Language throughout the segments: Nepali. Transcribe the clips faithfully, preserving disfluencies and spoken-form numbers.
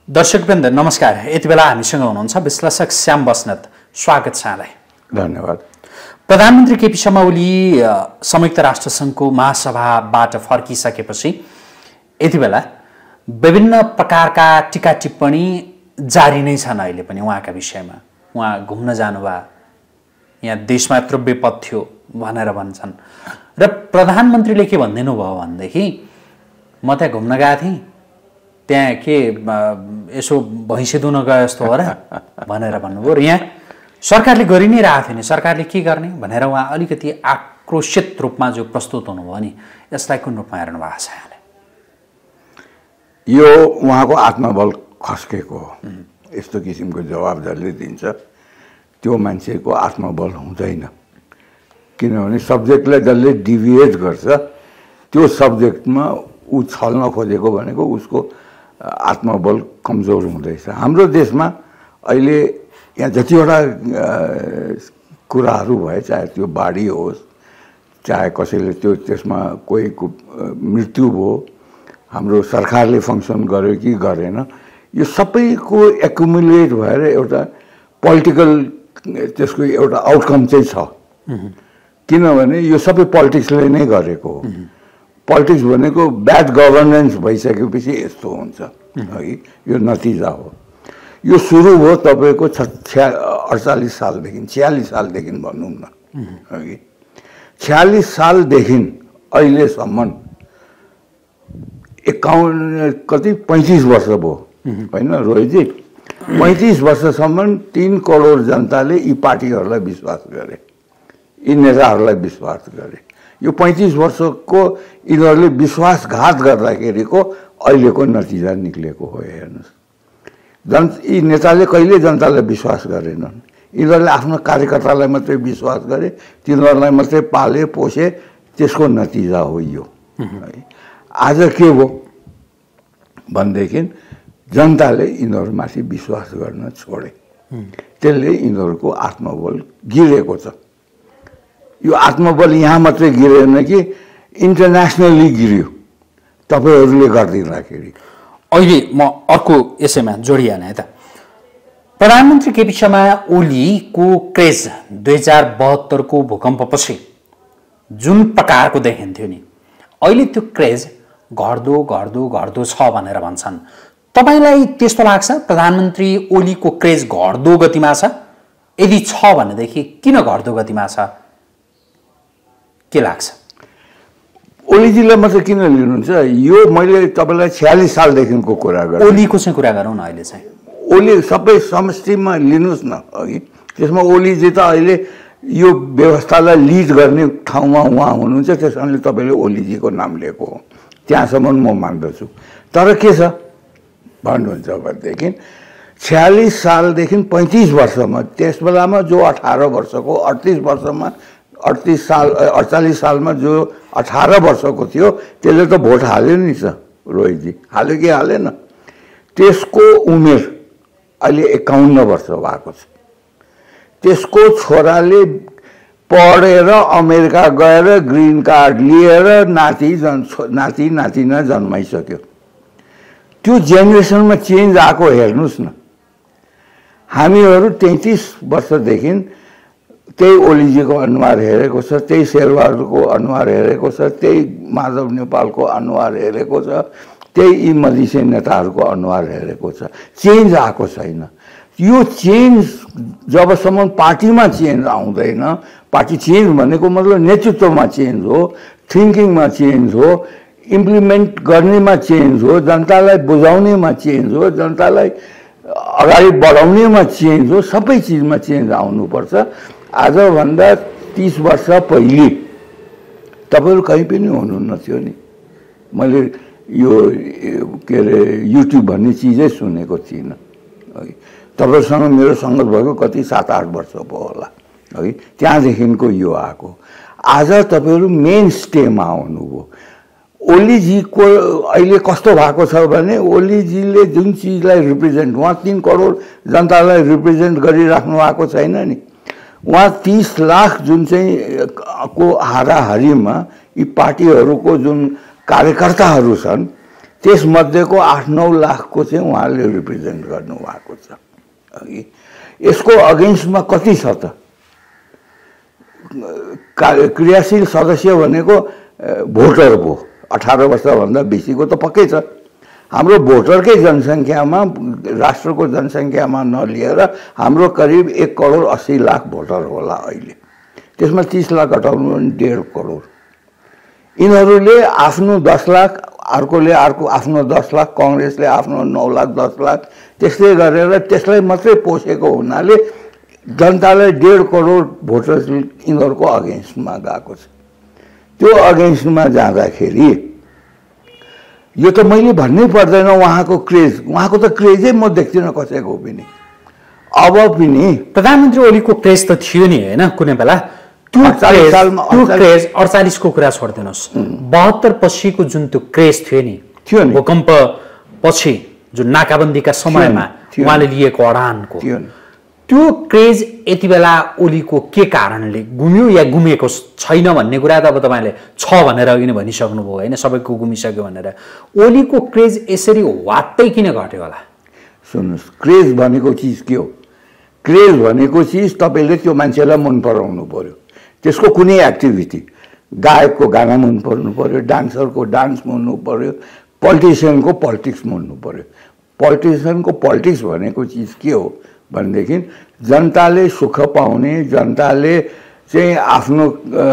दर्शकवृन्द नमस्कार। यति बेला हामीसँग हुनुहुन्छ विश्लेषक श्याम बस्नेत। स्वागत छ यहाँलाई। धन्यवाद। प्रधानमन्त्री केपी शर्मा ओली संयुक्त राष्ट्रसङ्घको महासभाबाट फर्किसकेपछि यति बेला विभिन्न प्रकारका टीका टिप्पणी जारी नै छन्। अहिले पनि उहाँका विषयमा उहाँ घुम्न जानुभयो, यहाँ देशमा यत्रो विपद थियो भनेर भन्छन् र प्रधानमन्त्रीले के भनिदिनु भयो भनेदेखि म त्यहाँ घुम्न गएको थिएँ, त्यहाँ के यसो भैँसी दुन गयो जस्तो हो र भनेर भन्नुभयो र यहाँ सरकारले गरि नै रहेको थियो नि, सरकारले के गर्ने भनेर उहाँ अलिकति आक्रोशित रूपमा जो प्रस्तुत हुनुभयो नि, यसलाई कुन रूपमा हेर्नु भएको छ यहाँले? यो उहाँको आत्मबल खस्केको हो। यस्तो किसिमको जवाब जसले दिन्छ त्यो मान्छेको आत्मबल हुँदैन, किनभने सब्जेक्टलाई जसले डिभिएट गर्छ त्यो सब्जेक्टमा ऊ छल्न खोजेको भनेको उसको आत्मबल कमजोर हुँदैछ। हाम्रो देशमा अहिले यहाँ जतिवटा कुराहरू भए, चाहे त्यो बाढी होस्, चाहे कसैले त्यो त्यसमा कोहीको मृत्यु भयो, हाम्रो सरकारले फङ्सन गर्यो कि गरेन, यो सबैको एकुमुलेट भएर एउटा पोलिटिकल त्यसको एउटा आउटकम चाहिँ छ। किनभने यो सबै पोलिटिक्सले नै गरेको हो। पोलिटिक्स भनेको ब्याड गभर्नेन्स भइसकेपछि यस्तो हुन्छ है, यो नतिजा हो। यो सुरु भयो तपाईँको छ्या अडचालिस सालदेखि छ्यालिस सालदेखि भनौँ न है, छ्यालिस सालदेखि अहिलेसम्म एकाउन्न कति पैँतिस वर्ष भयो होइन रोहितजी? पैँतिस वर्षसम्म तीन करोड जनताले यी पार्टीहरूलाई विश्वास गरे, यी नेताहरूलाई विश्वास गरे। यो पैँतिस वर्षको यिनीहरूले विश्वासघात गर्दाखेरिको अहिलेको नतिजा निक्लेको हो। हेर्नुहोस्, जन यी नेताले कहिले जनतालाई विश्वास गरेनन्, यिनीहरूले आफ्नो कार्यकर्तालाई मात्रै विश्वास गरे, तिनीहरूलाई मात्रै पाले पोसे, त्यसको नतिजा हो यो है। आज के हो भनेदेखि जनताले यिनीहरूमाथि विश्वास गर्न छोडे, त्यसले यिनीहरूको आत्मबल गिरेको छ। यो आत्मबल यहाँ मात्रै गिरेन कि इन्टरनेसनली गिर्यो तपाईँहरूले गरिदिँदाखेरि। अहिले म अर्को यसैमा जोडिहालेँ है त। प्रधानमन्त्री केपी शर्मा ओलीको क्रेज दुई हजार बहत्तरको भूकम्पपछि जुन प्रकारको देखिन्थ्यो नि, अहिले त्यो क्रेज घट्दो घट्दो घट्दो छ भनेर भन्छन्। तपाईँलाई त्यस्तो लाग्छ प्रधानमन्त्री ओलीको क्रेज घट्दो गतिमा छ? यदि छ भनेदेखि किन घट्दो गतिमा छ, के लाग्छ? ओलीजीलाई मात्रै किन लिनुहुन्छ? यो मैले तपाईँलाई छ्यालिस सालदेखिको कुरा गरेँ। ओलीको चाहिँ कुरा गरौँ न। अहिले चाहिँ ओली सबै समष्टिमा लिनुहोस् न अघि, त्यसमा ओलीजी त अहिले यो व्यवस्थालाई लिड गर्ने ठाउँमा उहाँ हुनुहुन्छ, त्यस कारणले तपाईँले ओलीजीको नाम लिएको हो, त्यहाँसम्म म मान्दछु। तर के छ भन्नुहुन्छ भनेदेखि छ्यालिस सालदेखि पैँतिस वर्षमा, त्यस बेलामा जो अठार वर्षको, अडतिस वर्षमा अडतिस साल अडचालिस सालमा जो अठार वर्षको थियो त्यसले त भोट हाल्यो नि छ रोहितजी, हाल्यो कि हालेन? त्यसको उमेर अहिले एकाउन्न वर्ष भएको छ। त्यसको छोराले पढेर अमेरिका गएर ग्रिन कार्ड लिएर नाति जन् नाति नातिना जन्माइसक्यो। त्यो जेनेरेसनमा चेन्ज आएको हेर्नुहोस् न। हामीहरू तैँतिस वर्षदेखि त्यही ओलीजीको अनुहार हेरेको छ, त्यही शेरबहादुरको अनुहार हेरेको छ, त्यही माधव नेपालको अनुहार हेरेको छ, त्यही यी मधेसी नेताहरूको अनुहार हेरेको छ। चेन्ज आएको छैन। यो चेन्ज जबसम्म पार्टीमा चेन्ज आउँदैन, पार्टी चेन्ज भनेको मतलब नेतृत्वमा चेन्ज हो, थिङ्किङमा चेन्ज हो, इम्प्लिमेन्ट गर्नेमा चेन्ज हो, जनतालाई बुझाउनेमा चेन्ज हो, जनतालाई अगाडि बढाउनेमा चेन्ज हो, सबै चिजमा चेन्ज आउनुपर्छ। आजभन्दा तीस वर्ष पहिले तपाईँहरू कहीँ पनि हुनुहुन्न थियो नि। मैले यो के अरे युट्युब भन्ने चिजै सुनेको थिइनँ है। तपाईँहरूसँग मेरो सङ्गत भएको कति सात आठ वर्ष भयो होला है, त्यहाँदेखिको यो आएको। आज तपाईँहरू मेन स्टेमा आउनुभयो। ओलीजीको अहिले कस्तो भएको छ भने ओलीजीले जुन चिजलाई रिप्रेजेन्ट, उहाँ तीन करोड जनतालाई रिप्रेजेन्ट गरिराख्नु भएको छैन नि। उहाँ तीस लाख जुन चाहिँ को हाराहारीमा यी पार्टीहरूको जुन कार्यकर्ताहरू छन् त्यसमध्येको आठ नौ लाखको चाहिँ उहाँले रिप्रेजेन्ट गर्नुभएको छ अघि। यसको अगेन्स्टमा कति छ त? क्रियाशील सदस्य भनेको भोटर भयो, अठार वर्षभन्दा बेसीको त पक्कै छ। हाम्रो भोटरकै जनसङ्ख्यामा, राष्ट्रको जनसङ्ख्यामा नलिएर हाम्रो करिब एक करोड अस्सी लाख भोटर होला अहिले। त्यसमा तीस लाख घटाउनु भने डेढ करोड। यिनीहरूले आफ्नो दस लाख, अर्कोले अर्को आफ्नो दस लाख, कङ्ग्रेसले आफ्नो नौ लाख दस लाख, त्यस्तै गरेर त्यसलाई मात्रै पोसेको हुनाले जनतालाई डेढ करोड भोटर यिनीहरूको अगेन्स्टमा गएको छ। त्यो अगेन्स्टमा जाँदाखेरि यो त मैले भन्नै पर्दैन उहाँको क्रेज, उहाँको त क्रेजै म देख्दिनँ कसैको पनि। अब पनि प्रधानमन्त्री ओलीको क्रेज त थियो नि होइन कुनै बेला, त्यो क्रेज अडचालिसको कुरा छोडिदिनुहोस्, बहत्तर पछिको जुन त्यो क्रेज थियो नि, थियो नि भूकम्प पछि जुन नाकाबन्दीका समयमा उहाँले लिएको अडानको त्यो क्रेज यति बेला ओलीको के कारणले गुम्यो या गुमेको छैन भन्ने कुरा त अब तपाईँले छ भनेर अघि नै भनिसक्नुभयो होइन, सबैको गुमिसक्यो भनेर। ओलीको क्रेज यसरी वात्तै किन घट्यो होला? सुन्नुहोस्, क्रेज भनेको चिज के हो? क्रेज भनेको चिज तपाईँले त्यो मान्छेलाई मन पराउनु पर्यो, त्यसको कुनै एक्टिभिटी, गायकको गाना मन पर्नु पर्यो, डान्सरको डान्स मान्नु पर्यो, पोलिटिसियनको पोलिटिक्स मान्नु पर्यो। पोलिटिसियनको पोलिटिक्स भनेको चिज के हो भनेदेखि जनताले सुख पाउने, जनताले चाहिँ आफ्नो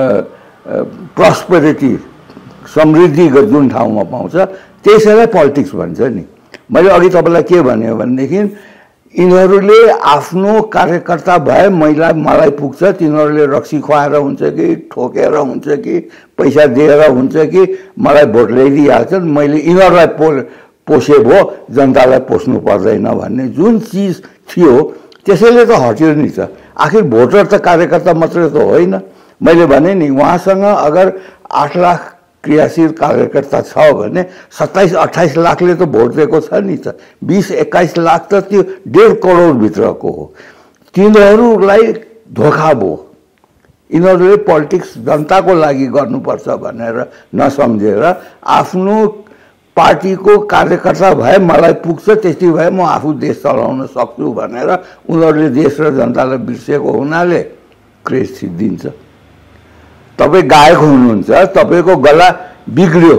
प्रस्पेरिटी, समृद्धि जुन ठाउँमा पाउँछ त्यसैलाई पोलिटिक्स भन्छ नि। मैले अघि तपाईँलाई के भने भनेदेखि यिनीहरूले आफ्नो कार्यकर्ता भए महिला मलाई पुग्छ, तिनीहरूले रक्सी खुवाएर हुन्छ कि ठोकेर हुन्छ कि पैसा दिएर हुन्छ कि मलाई भोट ल्याइदिइहाल्छन्, मैले यिनीहरूलाई पो पोसे भयो, जनतालाई पोस्नु पर्दैन भन्ने जुन चिज थियो त्यसैले त हट्यो नि त। आखिर भोटर त कार्यकर्ता मात्रै त होइन। मैले भने नि उहाँसँग अगर आठ लाख क्रियाशील कार्यकर्ता छ भने सत्ताइस अट्ठाइस लाखले त भोट दिएको छ नि त। बिस एक्काइस लाख त त्यो डेढ करोडभित्रको हो। तिनीहरूलाई धोका भयो। यिनीहरूले पोलिटिक्स जनताको लागि गर्नुपर्छ भनेर नसम्झेर आफ्नो पार्टीको कार्यकर्ता भए मलाई पुग्छ, त्यति भए म आफू देश चलाउन सक्छु भनेर उनीहरूले देश र जनतालाई बिर्सेको हुनाले क्रेज सिद्धिन्छ। तपाईँ गायक हुनुहुन्छ, तपाईँको गला बिग्रियो,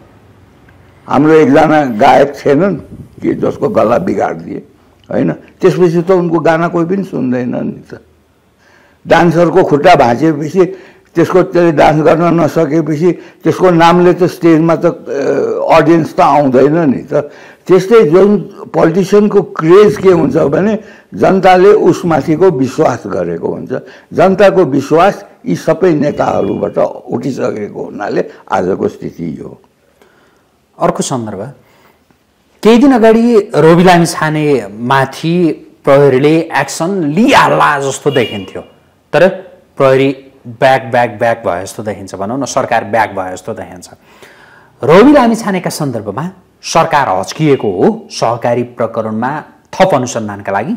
हाम्रो एकजना गायक थिएनन् कि जसको गला बिगारिदिए होइन, त्यसपछि त उनको गाना कोही पनि सुन्दैन नि त। डान्सरको खुट्टा भाँचेपछि त्यसको त्यसले डान्स गर्न नसकेपछि त्यसको नामले त स्टेजमा त अडियन्स त आउँदैन नि त। त्यस्तै जुन पोलिटिसियनको क्रेज के हुन्छ भने जनताले उसमाथिको विश्वास गरेको हुन्छ। जनताको विश्वास यी सबै नेताहरूबाट उठिसकेको हुनाले आजको स्थिति यो। अर्को सन्दर्भ, केही दिन अगाडि रोबी लामिछाने माथि प्रहरीले एक्सन लिइहाल्ला जस्तो देखिन्थ्यो, तर प्रहरी ब्याक ब्याक ब्याक भयो जस्तो देखिन्छ, भनौँ न सरकार ब्याक भयो जस्तो देखिन्छ। रोबी लामिछानेका सन्दर्भमा सरकार हच्किएको हो सहकारी प्रकरणमा थप अनुसन्धानका लागि?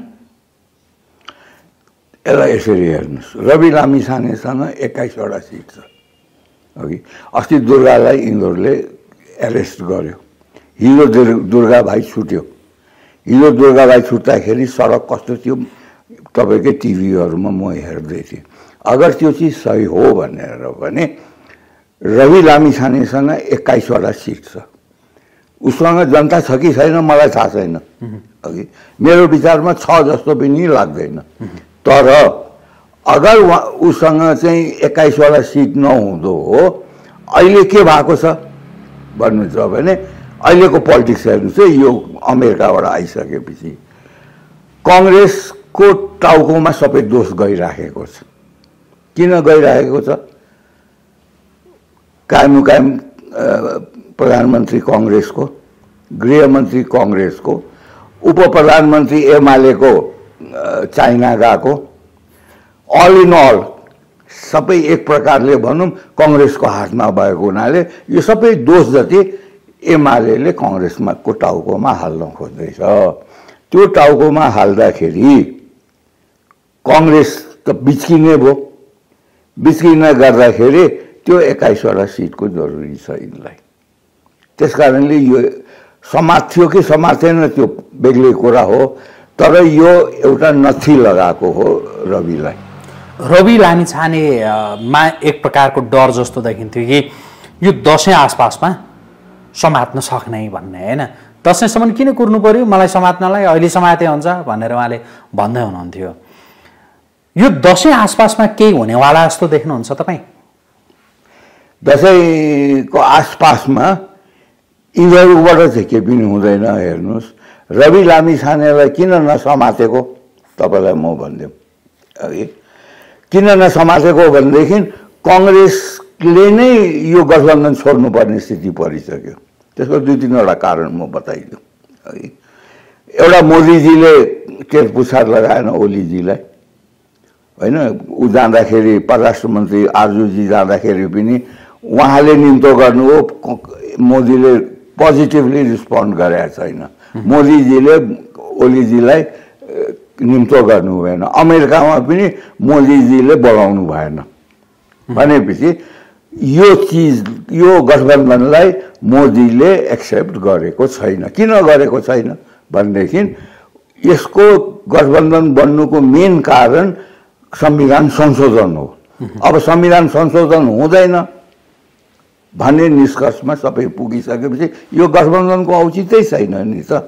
यसलाई यसरी हेर्नुहोस्, रवि लामिछानेसँग एक्काइसवटा सिट छ। अघि अस्ति दुर्गालाई यिनीहरूले एरेस्ट गर्यो, हिजो दुर्गा भाइ छुट्यो। हिजो दुर्गा भाइ छुट्दाखेरि सडक कस्तो थियो तपाईँकै टिभीहरूमा म हेर्दै थिएँ। अगर त्यो चिज सही हो भनेर भने रवि लामिछानेसँग एक्काइसवटा सिट छ। उसँग जनता छ कि छैन मलाई थाहा छैन, अघि मेरो विचारमा छ जस्तो पनि लाग्दैन। तर अगर उसँग चाहिँ एक्काइसवटा सिट नहुँदो हो, अहिले के भएको छ भन्नुहुन्छ भने अहिलेको पोलिटिक्स हेर्नुहोस् है, यो अमेरिकाबाट आइसकेपछि कङ्ग्रेसको टाउकोमा सबै दोष गइराखेको छ। किन गइरहेको छ? कायमुकायम प्रधानमन्त्री कङ्ग्रेसको, गृहमन्त्री कङ्ग्रेसको, उप प्रधानमन्त्री एमालेको चाइना गएको, अल इन अल सबै एक प्रकारले भनौँ कङ्ग्रेसको हातमा भएको हुनाले यो सबै दोष जति एमाले कङ्ग्रेसमा को टाउकोमा हाल्न खोज्दैछ। त्यो टाउकोमा हाल्दाखेरि कङ्ग्रेस त बिच्किने भयो। बिच्किन गर्दाखेरि त्यो एक्काइसवटा सिटको जरुरी छ यिनलाई। त्यस कारणले यो समात्थ्यो कि समातेन त्यो बेग्लै कुरा हो, तर यो एउटा नथी लगाएको हो रविलाई। रवि लामिछानेमा एक प्रकारको डर जस्तो देखिन्थ्यो कि यो दसैँ आसपासमा समात्न सक्ने भन्ने, होइन? दसैँसम्म किन कुर्नु पर्यो मलाई समात्नलाई, अहिले समाते हुन्छ भनेर उहाँले भन्दै हुनुहुन्थ्यो। यो दसैँ आसपासमा केही हुनेवाला जस्तो देख्नुहुन्छ तपाईँ? दसैँको आसपासमा यिनीहरूबाट चाहिँ के पनि हुँदैन। हेर्नुहोस्, रवि लामिछानेलाई किन नसमातेको तपाईँलाई म भनिदिउँ अघि। किन नसमातेको भनेदेखि कङ्ग्रेसले नै यो गठबन्धन छोड्नुपर्ने स्थिति परिसक्यो। त्यसको दुई तिनवटा कारण म बताइदिउँ है। एउटा, मोदीजीले टेर पुछार लगाएन ओलीजीलाई, होइन? ऊ जाँदाखेरि परराष्ट्र मन्त्री आरजुजी जाँदाखेरि पनि उहाँले निम्तो गर्नु हो, मोदीले पोजिटिभली रिस्पोन्ड गरेका छैन। मोदीजीले ओलीजीलाई निम्तो गर्नु भएन। अमेरिकामा पनि मोदीजीले बोलाउनु भएन। भनेपछि यो चिज, यो गठबन्धनलाई मोदीले एक्सेप्ट गरेको छैन। किन गरेको छैन भनेदेखि यसको गठबन्धन बन्नुको मेन कारण संविधान संशोधन हो। अब संविधान संशोधन हुँदैन भन्ने निष्कर्षमा सबै पुगिसकेपछि यो गठबन्धनको औचित्य छैन नि त।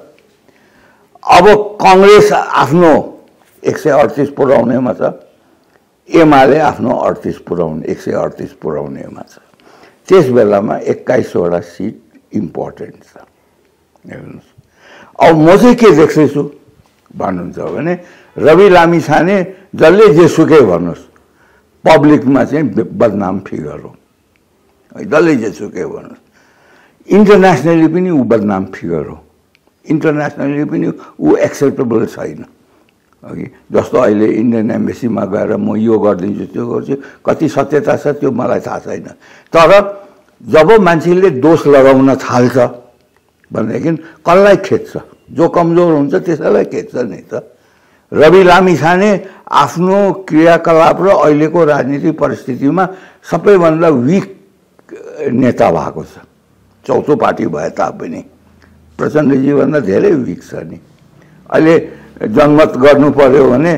अब कङ्ग्रेस आफ्नो एक सय अडतिस पुर्याउनेमा छ, एमाले आफ्नो अडतिस पुर्याउने एक सय अडतिस पुर्याउनेमा छ। त्यस बेलामा एक्काइसवटा सिट इम्पोर्टेन्ट छ। हेर्नुहोस्, अब म चाहिँ के देख्दैछु भन्नुहुन्छ भने रवि लामिछाने जसले जेसुकै भन्नुहोस् पब्लिकमा चाहिँ बदनाम फिगर हो, जसले जेसुकै भन्नुहोस्। इन्टरनेसनली पनि ऊ बदनाम फिगर हो, इन्टरनेसनली पनि ऊ एक्सेप्टेबल छैन। अघि जस्तो अहिले इन्डियन एम्बेसीमा गएर म यो गरिदिन्छु त्यो गर्छु, कति सत्यता छ त्यो मलाई थाहा छैन। तर जब मान्छेले दोष लगाउन थाल्छ भनेदेखि कसलाई खेद्छ? जो कमजोर हुन्छ त्यसैलाई खेद्छ नि त। रवि लामिछाने आफ्नो क्रियाकलाप र अहिलेको राजनीतिक परिस्थितिमा सबैभन्दा विक नेता भएको छ। चौथो पार्टी भए तापनि प्रचण्डजीभन्दा धेरै विक छ नि। अहिले जनमत गर्नु पर्यो भने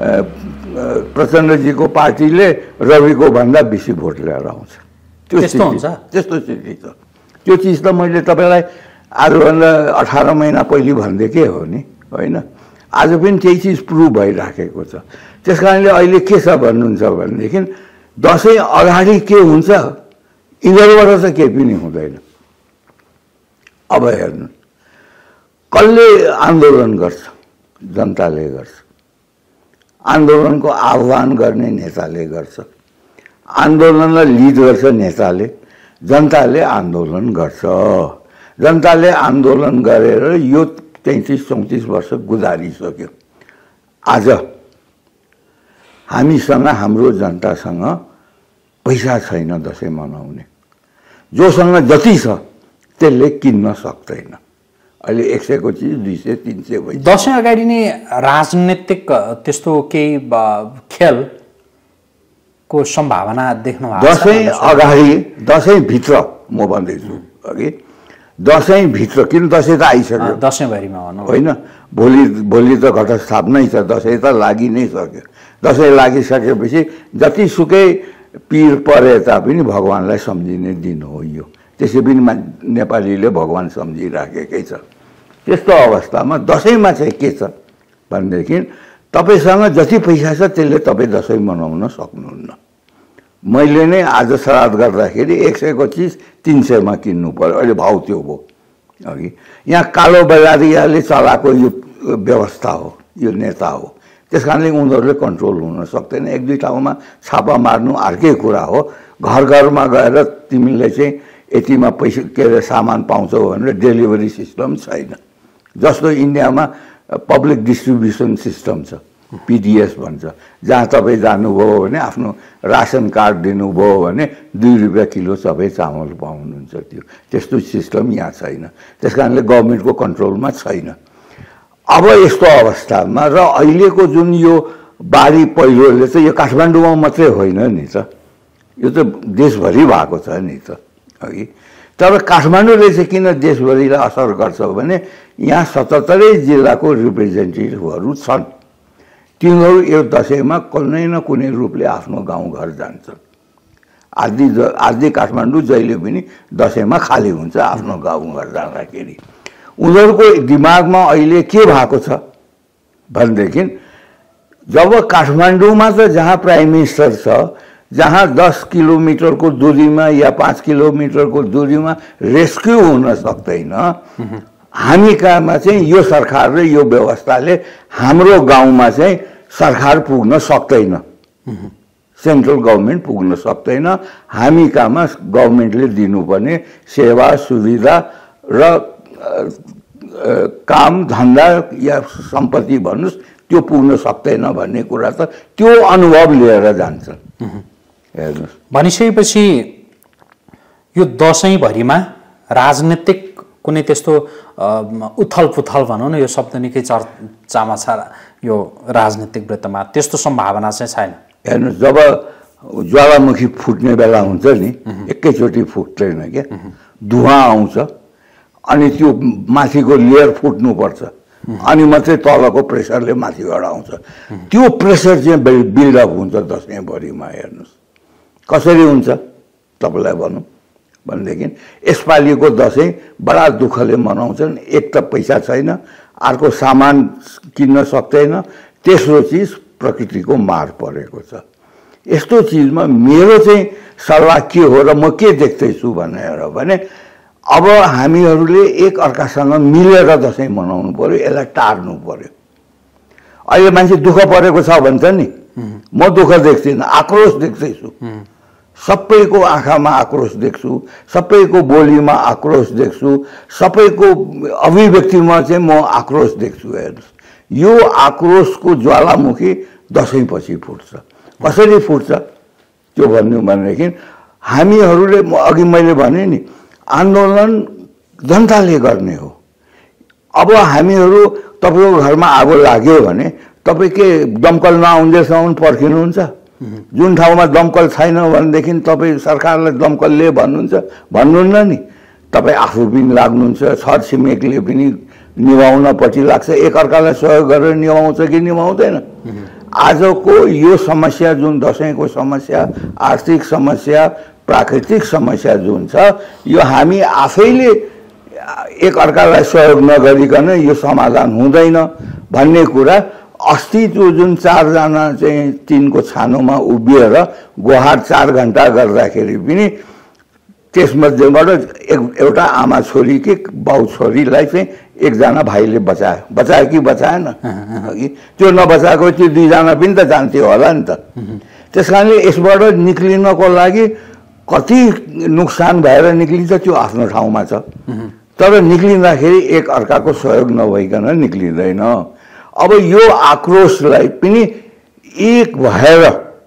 प्रचण्डजीको पार्टीले रविको भन्दा बेसी भोट ल्याएर आउँछ। त्यो त्यस्तो हुन्छ, त्यस्तो स्थिति छ। त्यो चिज त मैले तपाईँलाई आजभन्दा अठार महिना पहिले भनिदिएकै हो नि, होइन? आज पनि त्यही चिज प्रुभ भइराखेको छ। त्यस कारणले अहिले के छ भन्नुहुन्छ भनेदेखि दसैँ अगाडि के हुन्छ यिनीहरूबाट त केही पनि हुँदैन। अब हेर्नु, कसले आन्दोलन गर्छ? जनताले गर्छ। आन्दोलनको आह्वान गर्ने नेताले गर्छ, आन्दोलनलाई लिड गर्छ नेताले, जनताले आन्दोलन गर्छ। जनताले आन्दोलन गरेर यो तैँतिस चौतिस वर्ष गुजारिसक्यो। आज हामीसँग, हाम्रो जनतासँग पैसा छैन दसैँ मनाउने। जोसँग जति छ त्यसले किन्न सक्दैन। अहिले एक सयको चिज दुई सय तिन सय भइसक्यो। दसैँ अगाडि नै राजनीतिक त्यस्तो केही खेलको सम्भावना देख्नु भएको छ? दसैँ अगाडि, दसैँभित्र म भन्दैछु अघि, दसैँभित्र, किन दसैँ त आइसक्यो, दसैँभरिमा भनौँ होइन? भोलि भोलि त घटस्थापनै छ, दसैँ त लागि नै सक्यो। दसैँ लागिसकेपछि जतिसुकै पीर परे तापनि भगवान्लाई सम्झिने दिन हो यो। त्यसै पनि नेपालीले भगवान सम्झिराखेकै छ। त्यस्तो अवस्थामा दसैँमा चाहिँ के छ भनेदेखि तपाईँसँग जति पैसा छ त्यसले तपाईँ दसैँ मनाउन सक्नुहुन्न। मैले नै आज श्राद्ध गर्दाखेरि एक सयको चिज तिन सयमा किन्नु पर्यो। अहिले भाउ त्यो भयो। अघि यहाँ कालो बजारियाले चलाएको यो व्यवस्था हो, यो नेता हो। त्यस कारणले उनीहरूले कन्ट्रोल हुन सक्दैन। एक दुई ठाउँमा छापा मार्नु अर्कै कुरा हो। घर घरमा गएर तिमीले चाहिँ यतिमा पैसा के अरे सामान पाउँछौ भनेर डेलिभरी सिस्टम छैन। जस्तो इन्डियामा पब्लिक डिस्ट्रिब्युसन सिस्टम छ, पिडिएस भन्छ, जहाँ तपाईँ जानुभयो भने आफ्नो रासन कार्ड दिनुभयो भने दुई रुपियाँ किलो तपाईँ चामल पाउनुहुन्छ। त्यो त्यस्तो सिस्टम यहाँ छैन। त्यस कारणले गभर्मेन्टको कन्ट्रोलमा छैन। अब यस्तो अवस्थामा र अहिलेको जुन यो बाढी पहिरोले चाहिँ यो काठमाडौँमा मात्रै होइन नि त, यो त देशभरि भएको छ नि त। अघि तर काठमाडौँले चाहिँ किन देशभरिलाई असर गर्छ भने यहाँ सतहत्तरै जिल्लाको रिप्रेजेन्टेटिभहरू छन्। तिनीहरू यो दसैँमा कुनै न कुनै रूपले आफ्नो गाउँघर जान्छन्। आदि आदि काठमाडौँ जहिले पनि दसैँमा खाली हुन्छ आफ्नो गाउँघर जाँदाखेरि। उनीहरूको दिमागमा अहिले के भएको छ भनेदेखि जब काठमाडौँमा त जहाँ प्राइम मिनिस्टर छ, जहाँ दस किलोमिटरको दूरीमा या पाँच किलोमिटरको दूरीमा रेस्क्यु हुन सक्दैन, हामी कहाँमा चाहिँ यो सरकार र यो व्यवस्थाले हाम्रो गाउँमा चाहिँ सरकार पुग्न सक्दैन, सेन्ट्रल गभर्मेन्ट पुग्न सक्दैन। हामी कहाँमा गभर्मेन्टले दिनुपर्ने सेवा सुविधा र काम धन्दा या सम्पत्ति भन्नुहोस् त्यो पुग्न सक्दैन भन्ने कुरा त त्यो अनुभव लिएर जान्छन्। हेर्नुहोस्, भनिसकेपछि यो दसैँभरिमा राजनीतिक कुनै त्यस्तो उथल पुथल भनौँ न, यो शब्द निकै चर्चामा छ यो राजनीतिक वृत्तमा, त्यस्तो सम्भावना चाहिँ छैन। हेर्नुहोस्, जब ज्वालामुखी फुट्ने बेला हुन्छ नि, एकैचोटि फुट्दैन क्या, धुवाँ आउँछ अनि त्यो माथिको लेयर फुट्नुपर्छ अनि मात्रै तलको प्रेसरले माथिबाट आउँछ। त्यो प्रेसर चाहिँ बिल्डअप हुन्छ दसैँभरिमा। हेर्नुहोस् कसरी हुन्छ तपाईँलाई भनौँ भनेदेखि यसपालिको दसैँ बडा दुःखले मनाउँछन्। एक त पैसा छैन, अर्को सामान किन्न सक्दैन, तेस्रो चिज प्रकृतिको मार परेको छ। यस्तो चिजमा मेरो चाहिँ सल्लाह के हो र म के देख्दैछु भनेर भने अब हामीहरूले एक अर्कासँग मिलेर दसैँ मनाउनु पर्यो, यसलाई टार्नु पर्यो। अहिले मान्छे दुःख परेको छ भन्छ नि, म दुःख देख्दिनँ, आक्रोश देख्दैछु। सबैको आँखामा आक्रोश देख्छु, सबैको बोलीमा आक्रोश देख्छु, सबैको अभिव्यक्तिमा चाहिँ म आक्रोश देख्छु। हेर्नुहोस्, यो आक्रोशको ज्वालामुखी दसैँपछि फुट्छ। कसरी फुट्छ त्यो भन्नु भनेदेखि हामीहरूले, अघि मैले भने नि, आन्दोलन जनताले गर्ने हो। अब हामीहरू तपाईँको घरमा आगो लाग्यो भने तपाईँ के दमकल नआउँदैसम्म पर्खिनुहुन्छ? जुन ठाउँमा दमकल छैन भनेदेखि तपाईँ सरकारलाई दमकलले भन्नुहुन्छ भन्नुहुन्न नि, तपाईँ आफू पनि लाग्नुहुन्छ, छर छिमेकले पनि निभाउनपट्टि लाग्छ, एकअर्कालाई सहयोग गरेर निभाउँछ कि निभाउँदैन। आजको यो समस्या जुन दसैँको समस्या, आर्थिक समस्या, प्राकृतिक समस्या जुन छ, यो हामी आफैले एकअर्कालाई सहयोग नगरिकन यो समाधान हुँदैन भन्ने कुरा अस्ति त्यो जुन चारजना चाहिँ तिनको छानोमा उभिएर गुहार चार घन्टा गर्दाखेरि पनि त्यसमध्येबाट एक एउटा आमा छोरी कि बाउ छोरीलाई चाहिँ एकजना भाइले बचायो। बचायो कि बचाएन? त्यो नबचाएको त्यो दुईजना पनि त जान्थ्यो होला नि त। त्यस कारणले यसबाट निक्लिनको लागि कति नोक्सान भएर निक्लिन्छ त्यो आफ्नो ठाउँमा छ, तर निक्लिँदाखेरि एक अर्काको सहयोग नभइकन निक्लिँदैन। अब यो आक्रोशलाई पनि एक भएर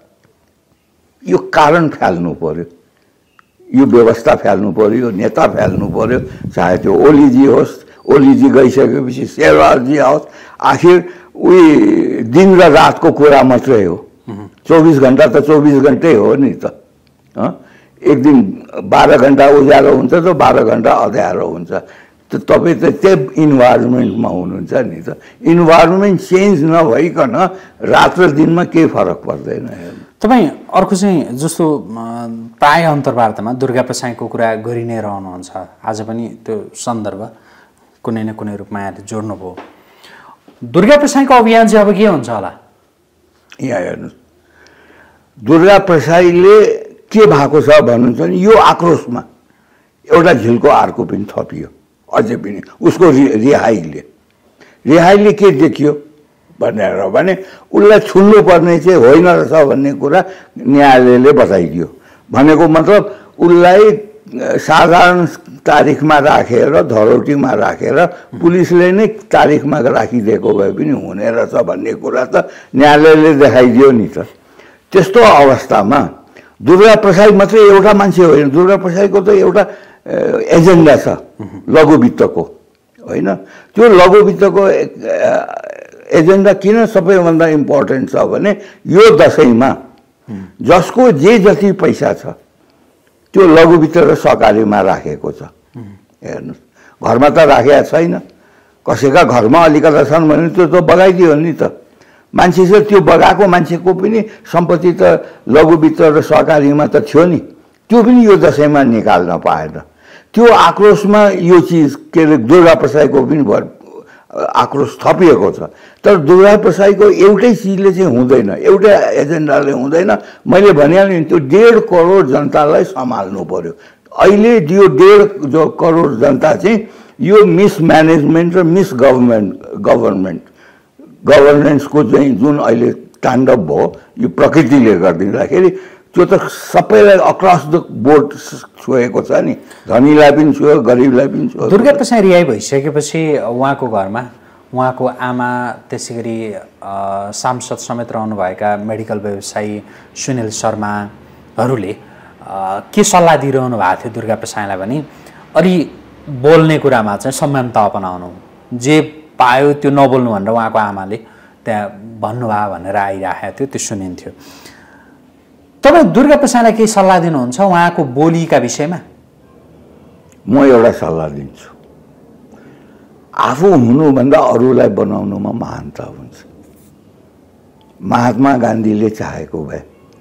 यो कारण फाल्नु पर्यो, यो व्यवस्था फाल्नु पर्यो, यो नेता फाल्नु पर्यो, चाहे त्यो ओलीजी होस्, ओलीजी गइसकेपछि शेरबहादुरजी आओस्। आखिर उही दिन र रातको कुरा मात्रै हो, चौबिस घन्टा त चौबिस घन्टै हो नि त। एक दिन बाह्र घन्टा उज्यालो हुन्छ त बाह्र घन्टा अँध्यारो हुन्छ। त तपाईँ त त्यही इन्भाइरोमेन्टमा हुनुहुन्छ नि त। इन्भाइरोमेन्ट चेन्ज नभइकन रात र दिनमा केही फरक पर्दैन। तपाईँ अर्को चाहिँ जस्तो प्राय अन्तर्वार्तामा दुर्गा प्रसाईको कुरा गरि नै रहनुहुन्छ, आज पनि त्यो सन्दर्भ कुनै न कुनै रूपमा यहाँले जोड्नुभयो। दुर्गा प्रसाईको अभियान चाहिँ अब के हुन्छ होला? यहाँ हेर्नुहोस्, दुर्गा प्रसाईले के भएको छ भन्नुहुन्छ भने यो आक्रोशमा एउटा झिल्को अर्को पनि थपियो। अझै पनि उसको रिहाईले रिहाईले के देखियो भनेर भने उसलाई छुन्नु पर्ने चाहिँ होइन रहेछ भन्ने कुरा न्यायालयले बताइदियो। भनेको मतलब उसलाई साधारण तारिखमा राखेर धरोटीमा राखेर पुलिसले नै तारिखमा राखिदिएको भए पनि हुने रहेछ भन्ने कुरा त न्यायालयले देखाइदियो नि त। त्यस्तो अवस्थामा दुर्गा प्रसाई मात्रै एउटा मान्छे होइन, दुर्गा प्रसाईको त एउटा एजेन्डा छ लघुवित्तको, होइन? त्यो लघुवित्तको एजेन्डा किन सबैभन्दा इम्पोर्टेन्ट छ भने यो दसैँमा जसको जे जति पैसा छ त्यो लघु वित्त र सहकारीमा राखेको छ। हेर्नुहोस्, घरमा त राखेको छैन, कसैका घरमा अलिकता छन् भने त्यो त बगाइदियो नि त। मान्छे चाहिँ त्यो बगाएको मान्छेको पनि सम्पत्ति त लघु वित्त र सहकारीमा त थियो नि, त्यो पनि यो दशैंमा निकाल्न पाएन। त्यो आक्रोशमा यो चिज के अरे दुर्गा प्रसाईको पनि आक्रोश थपिएको छ। तर दुर्गा प्रसाईको एउटै चिजले चाहिँ हुँदैन, एउटै एजेन्डाले हुँदैन। मैले भनिहालेँ नि, त्यो डेढ करोड जनतालाई सम्हाल्नु पर्यो। अहिले यो डेढ जो करोड जनता चाहिँ यो मिसम्यानेजमेन्ट र मिस गभर्मेन्ट गभर्मेन्ट गभर्नेन्सको चाहिँ जुन अहिले ताण्डव भयो, यो प्रकृतिले गरिदिँदाखेरि त्यो त सबैलाई अक्रस द बोर्ड छोएको छ नि, धनीलाई पनि छोयो, गरिबलाई पनि छोयो। दुर्गा प्रसाई रिहाई भइसकेपछि उहाँको घरमा उहाँको आमा, त्यसै गरी सांसद समेत रहनुभएका मेडिकल व्यवसायी सुनिल शर्माहरूले के सल्लाह दिइरहनु भएको थियो दुर्गा प्रसाईलाई भने? अनि बोल्ने कुरामा चाहिँ संयमता अपनाउनु, जे पायो त्यो नबोल्नु भनेर उहाँको आमाले त्यहाँ भन्नुभयो भनेर आइरहेको थियो, त्यो सुनिन्थ्यो। तपाईँ दुर्गा प्रसाईलाई केही सल्लाह दिनुहुन्छ उहाँको बोलीका विषयमा? म एउटा सल्लाह दिन्छु, आफू हुनुभन्दा अरूलाई बनाउनुमा महानता हुन्छ। महात्मा गान्धीले चाहेको भए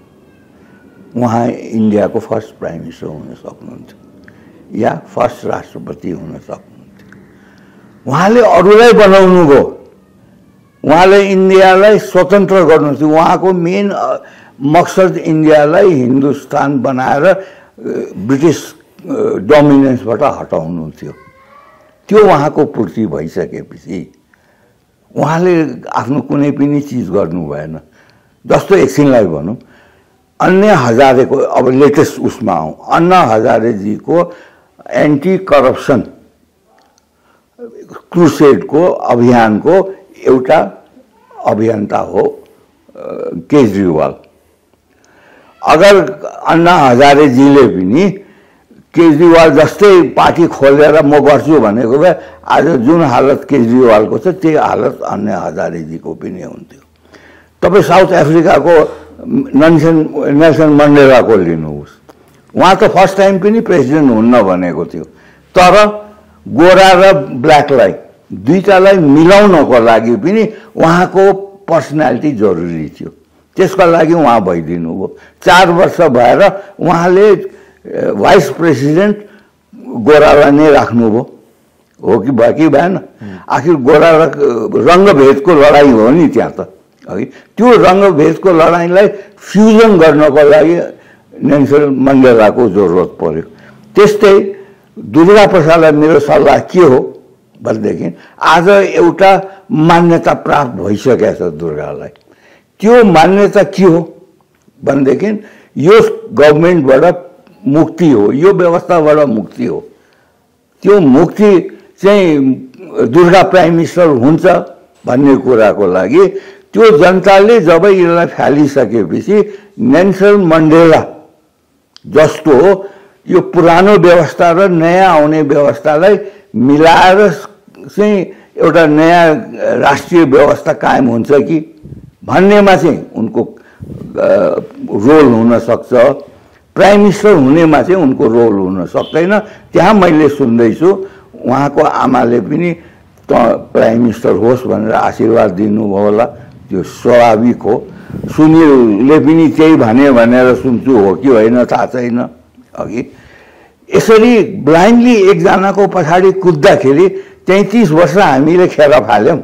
उहाँ इन्डियाको फर्स्ट प्राइम मिनिस्टर हुन सक्नुहुन्थ्यो या फर्स्ट राष्ट्रपति हुन सक्नुहुन्थ्यो। उहाँले अरूलाई बनाउनु भयो, उहाँले इन्डियालाई स्वतन्त्र गर्नु थियो। उहाँको मेन मकसद इन्डियालाई हिन्दुस्तान बनाएर ब्रिटिस डोमिनेन्सबाट हटाउनु थियो। त्यो उहाँको पूर्ति भइसकेपछि उहाँले आफ्नो कुनै पनि चिज गर्नु भएन। जस्तो एकछिनलाई भनौँ, अन्ना हजारेको अब लेटेस्ट उसमा आउँ, अन्ना हजारेजीको एन्टी करप्सन क्रुसेडको अभियानको एउटा अभियन्ता हो केजरीवाल। अगर अन्ना हजारेजीले पनि केजरीवाल जस्तै पार्टी खोलेर म गर्छु भनेको भए आज जुन हालत केजरीवालको छ त्यही हालत अन्ना हजारेजीको पनि हुन्थ्यो। तपाईँ साउथ अफ्रिकाको नेल्सन नेल्सन मण्डेलाको लिनुहोस्, उहाँ त फर्स्ट टाइम पनि प्रेसिडेन्ट हुन्न भनेको थियो, तर गोरा र ब्ल्याकलाई दुईटालाई मिलाउनको लागि पनि उहाँको पर्सनालिटी जरुरी थियो। त्यसका लागि उहाँ भइदिनु भयो। चार वर्ष भएर उहाँले भाइस प्रेसिडेन्ट गोरालाई नै राख्नुभयो, हो कि भयो कि भएन? आखिर गोरा र रङ्गभेदको लडाइँ हो नि त्यहाँ त, है। त्यो रङ्गभेदको लडाइँलाई फ्युजन गर्नको लागि नेल्सन मण्डेलाको जरुरत पर्यो। त्यस्तै दुर्गा प्रसादलाई मेरो सल्लाह के हो भनेदेखि, आज एउटा मान्यता प्राप्त भइसकेको छ दुर्गालाई। त्यो मान्यता के हो भनेदेखि यो गभर्मेन्टबाट मुक्ति हो, यो व्यवस्थाबाट मुक्ति हो। त्यो मुक्ति चाहिँ दुर्गा प्राइम मिनिस्टर हुन्छ भन्ने कुराको लागि त्यो जनताले जब यसलाई फालिसकेपछि नेल्सन मण्डेला जस्तो यो पुरानो व्यवस्था र नयाँ आउने व्यवस्थालाई मिलाएर चाहिँ एउटा नयाँ राष्ट्रिय व्यवस्था कायम हुन्छ कि भन्नेमा चाहिँ उनको रोल हुन सक्छ। प्राइम मिनिस्टर हुनेमा चाहिँ उनको रोल हुन सक्दैन। त्यहाँ मैले सुन्दैछु उहाँको आमाले पनि त प्राइम मिनिस्टर होस् भनेर आशीर्वाद दिनुभयो होला, त्यो स्वाभाविक हो। सुनिलले पनि त्यही भने भनेर सुन्छु, हो कि होइन थाहा छैन। अघि यसरी ब्लाइन्डली एकजनाको पछाडि कुद्दाखेरि तैँतिस वर्ष हामीले खेर फाल्यौँ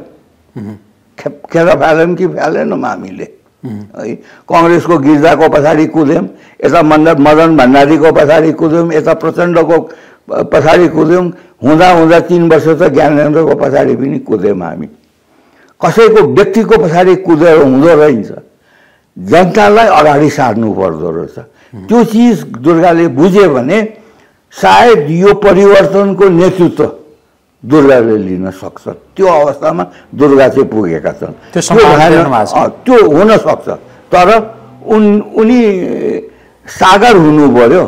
खेर फाल्यौँ कि फालेनौँ हामीले, है। कङ्ग्रेसको गिर्जाको पछाडि कुद्यौँ, यता मण्डल मदन भण्डारीको पछाडि कुद्यौँ, यता प्रचण्डको पछाडि कुद्यौँ, हुँदा हुँदा तीन वर्ष त ज्ञानेन्द्रको पछाडि पनि कुद्यौँ हामी। कसैको व्यक्तिको पछाडि कुदेर हुँदो रहेछ, जनतालाई अगाडि सार्नु पर्दो रहेछ। त्यो चिज दुर्गाले बुझ्यो भने सायद यो परिवर्तनको नेतृत्व दुर्गाले लिन सक्छ। त्यो अवस्थामा दुर्गा चाहिँ पुगेका छन्। त्यो हुन सक्छ, तर उन उनी सागर हुनु पर्यो,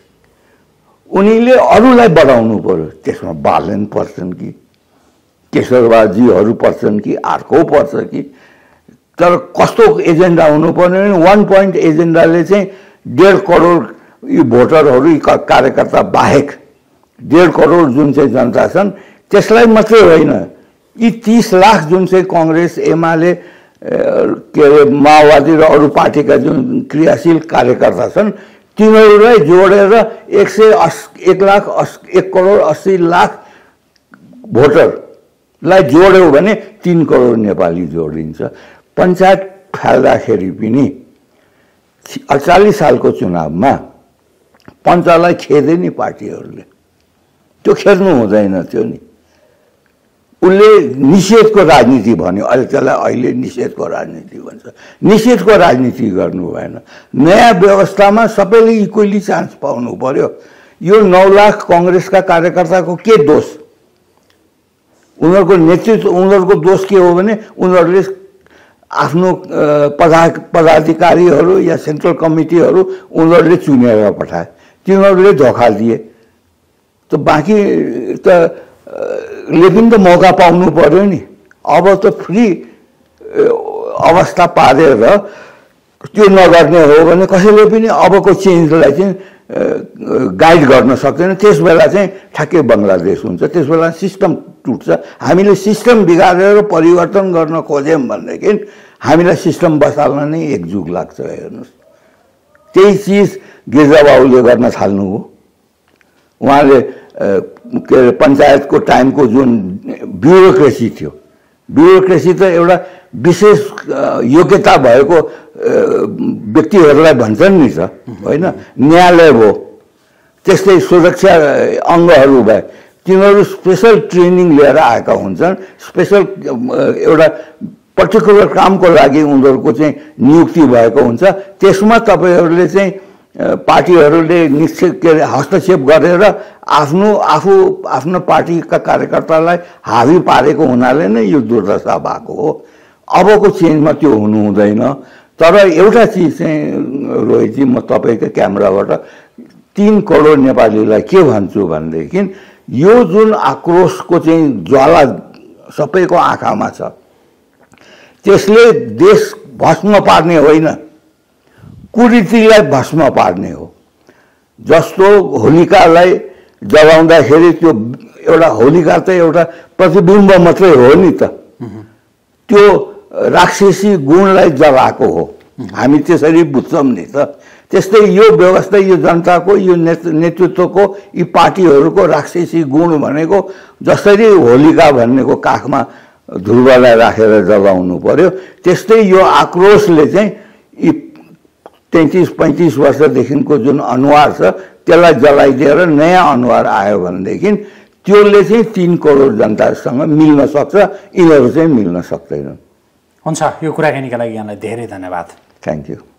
उनीले अरूलाई बढाउनु पर्यो। त्यसमा बालन पर्छन् कि केशरबाजीहरू पर्छन् कि अर्को पर्छ कि, तर कस्तो एजेन्डा हुनु पर्ने भने वान पोइन्ट एजेन्डाले चाहिँ डेढ करोड यी भोटरहरू यी कार्यकर्ता बाहेक डेढ करोड जुन चाहिँ जनता छन् त्यसलाई मात्रै होइन, यी तीस लाख जुन चाहिँ कङ्ग्रेस एमाले के अरे माओवादी र अरू पार्टीका जुन क्रियाशील कार्यकर्ता छन् तिनीहरूलाई जोडेर एक सय अस एक लाख अस एक करोड अस्सी लाख भोटरलाई जोड्यो भने तीन करोड नेपाली जोडिन्छ। पञ्चायत फाल्दाखेरि पनि अडचालिस सालको चुनावमा पञ्चलाई खेदे नि पार्टीहरूले, त्यो खेद्नु हुँदैन थियो नि। उसले निषेधको राजनीति भन्यो, अहिले त्यसलाई अहिले निषेधको राजनीति भन्छ। निषेधको राजनीति गर्नु भएन। नयाँ व्यवस्थामा सबैले इक्वली चान्स पाउनु पर्यो। यो नौ लाख कङ्ग्रेसका कार्यकर्ताको के दोष? उनीहरूको नेतृत्व, उनीहरूको दोष के हो भने उनीहरूले आफ्नो पदा पदाधिकारीहरू या सेन्ट्रल कमिटीहरू उनीहरूले चुनेर पठाए, तिनीहरूले धोका दिए। त बाँकी त ले पनि त मौका पाउनु पर्यो नि। अब त फ्री अवस्था पारेर त्यो नगर्ने हो भने कसैले पनि अबको चेन्जलाई चाहिँ गाइड गर्न सक्दैन। त्यस बेला चाहिँ ठ्याक्कै बङ्गलादेश हुन्छ, त्यस बेला सिस्टम टुट्छ। हामीले सिस्टम बिगारेर परिवर्तन गर्न खोज्यौँ भनेदेखि हामीलाई सिस्टम बसाल्न नै एक जुग लाग्छ। हेर्नुहोस्, त्यही चिज गिर्जाबाबुले गर्न थाल्नु हो। उहाँले के अरे पञ्चायतको टाइमको जुन ब्युरोक्रेसी थियो, ब्युरोक्रेसी त एउटा विशेष योग्यता भएको व्यक्तिहरूलाई भन्छन् नि त, होइन? न्यायालय भयो, त्यस्तै सुरक्षा अङ्गहरू भए, तिनीहरू स्पेसल ट्रेनिङ लिएर आएका हुन्छन्। स्पेसल एउटा पर्टिकुलर कामको लागि उनीहरूको चाहिँ नियुक्ति भएको हुन्छ। त्यसमा तपाईँहरूले चाहिँ पार्टीहरूले निश्चित के अरे हस्तक्षेप गरेर आफ्नो आफू आफ्नो पार्टीका कार्यकर्तालाई हावी पारेको हुनाले नै यो दुर्दशा भएको हो। अबको चेन्जमा त्यो हुनु हुँदैन। तर एउटा चिज चाहिँ रोहितजी, म तपाईँको क्यामेराबाट तीन करोड नेपालीलाई के भन्छु भनेदेखि यो जुन आक्रोशको चाहिँ ज्वाला सबैको आँखामा छ, त्यसले देश भस्म पार्ने होइन, कुरीतिलाई भस्म पार्ने हो। जस्तो होलिकालाई जलाउँदाखेरि त्यो एउटा होलिका त एउटा प्रतिबिम्ब मात्रै हो नि त, त्यो राक्षसी गुणलाई जलाएको हो। हामी त्यसरी बुझ्छौँ नि त। त्यस्तै यो व्यवस्था, यो जनताको, यो नेतृत्वको, यी पार्टीहरूको राक्षसी गुण भनेको जसरी होलिका भन्नेको काखमा ध्रुवलाई राखेर जलाउनु पर्यो, त्यस्तै यो आक्रोशले चाहिँ यी तैँतिस पैँतिस वर्षदेखिको जुन अनुहार छ त्यसलाई जलाइदिएर नयाँ अनुहार आयो भनेदेखि त्यसले चाहिँ तीन करोड जनतासँग मिल्न सक्छ, यिनीहरू चाहिँ मिल्न सक्दैनन्। हुन्छ, यो कुराकानीका लागि यहाँलाई धेरै धन्यवाद। Thank you.